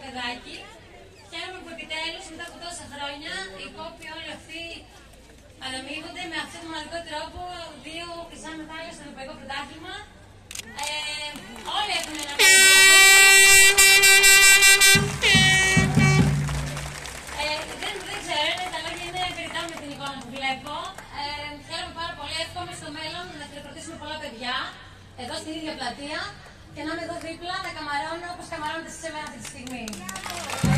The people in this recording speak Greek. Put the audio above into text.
παιδάκι. Χαίρομαι που επιτέλους μετά από τόσα χρόνια οι κόποι όλοι αυτοί αναμείγονται με αυτόν τον μοναδικό τρόπο, 2 χρυσά μετάλλια στο Ευρωπαϊκό Πρωτάθλημα. Όλοι έχουν ένα δεν ξέρω, τα λόγια είναι περιττά με την εικόνα που βλέπω. Χαίρομαι πάρα πολύ, εύχομαι στο μέλλον να χειροκροτήσουμε πολλά παιδιά εδώ στην ίδια πλατεία και να είμαι εδώ δίπλα να καμαρώνω όπως καμαρώνετε σε εμένα αυτή τη στιγμή.